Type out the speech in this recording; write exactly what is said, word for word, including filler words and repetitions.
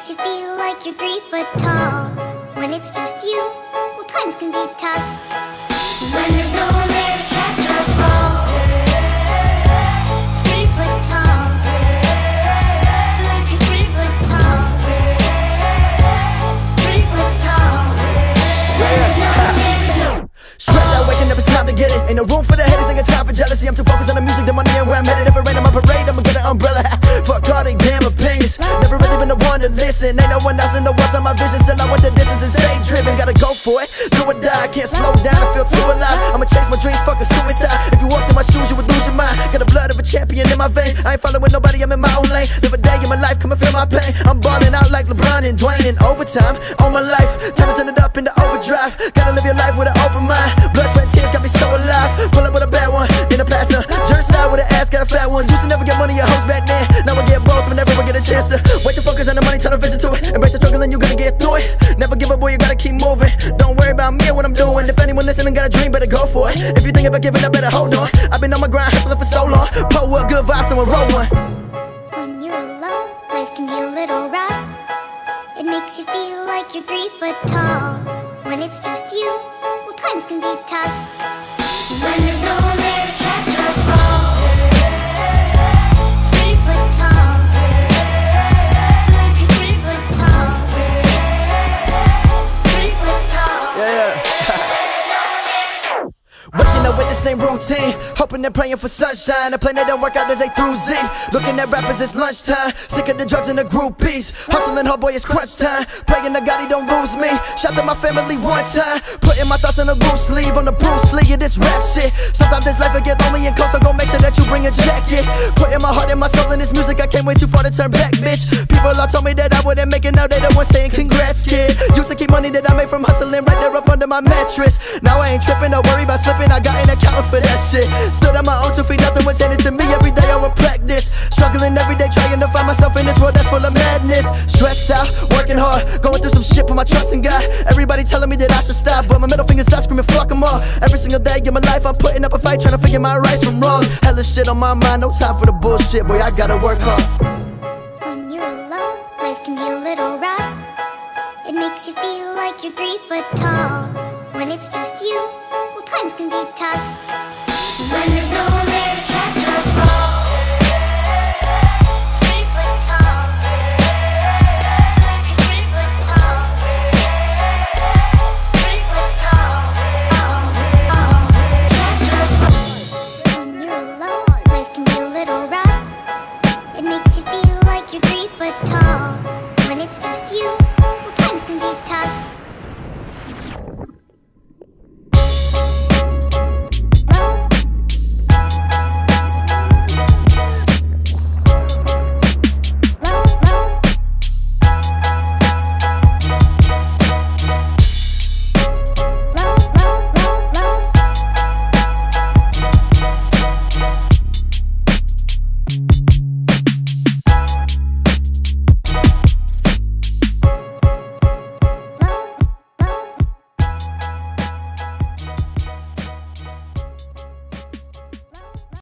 makes you feel like you're three foot tall. When it's just you, well, times can be tough. When there's no one there to catch or fall. Three foot tall. Like you're three foot tall. Three foot tall. When there's no one there to stress out, waking up, it's time to get it. Ain't no room for the haters, ain't got time for jealousy. I'm too focused on the music, the money, and where I'm headed. If it rain on my parade, I'ma get an umbrella. Fuck all they damn opinions. Never really been the one to listen. Ain't no one else in the world on my vision. Still I want the distance and stay driven. Gotta go for it, do or die. I can't slow down, I feel too alive. I'ma chase my dreams, fucking suicide. If you walked in my shoes, you would lose your mind. Got the blood of a champion in my veins. I ain't following nobody, I'm in my own lane. Live a day in my life, come and feel my pain. I'm balling out like LeBron and Dwayne in overtime. On my life, time to turn it up into overdrive. Gotta live your life with an open mind. Blood, sweat, tears got me so alive. Pull up with a bad one, then a passer. Jerk side with an ass, got a fat one. Used to never get money, your hoes back then. Now I get both whenever I get a chance to. Wait to focus on the money, turn the vision to it. Embrace the struggle and you gonna get through it. Never give up, boy, you gotta keep moving. Don't worry about me and what I'm doing. If anyone listening got a dream, better go for it. If you think about giving up, better hold on. I've been on my grind, hustling for so long. Pull up good vibes, someone roll one. When you're alone, life can be a little rough. It makes you feel like you're three foot tall. When it's just you, well, times can be tough. When there's no one there to catch or fall. Three foot tall. Like you're three foot tall. Three foot tall. Yeah, yeah. Waking up with the same routine, hoping and praying for sunshine. A plan that don't work out as A through Z. Looking at rappers, it's lunchtime. Sick of the drugs and the groupies. Hustling hard, boy, it's crunch time. Praying to God he don't lose me. Shout to my family one time. Putting my thoughts on a loose sleeve. On the Bruce Lee of this rap shit. Sometimes this life will get lonely and cold, so go make sure that you bring a jacket. Putting my heart and my soul in this music, I can't wait too far to turn back, bitch. People all told me that I wouldn't make it, now they the ones saying congrats, kid. Used to keep money that I made from hustling right there up under my mattress. Now I ain't tripping, don't worry about slipping, I got an account for that shit. Stood on my own two feet, nothing was handed to me. Every day I would practice, struggling every day, trying to find myself in this world that's full of madness. Stressed out, working hard, going through some shit, put my trust in God. Everybody telling me that I should stop, but my middle finger's up, screaming fuck them all. Every single day in my life I'm putting up a fight, trying to figure my rights from wrong. Hella shit on my mind, no time for the bullshit, boy, I gotta work hard. When you're alone, life can be a little rough. It makes you feel like you're three foot tall. When it's just you, well, times can be tough. When there's no one there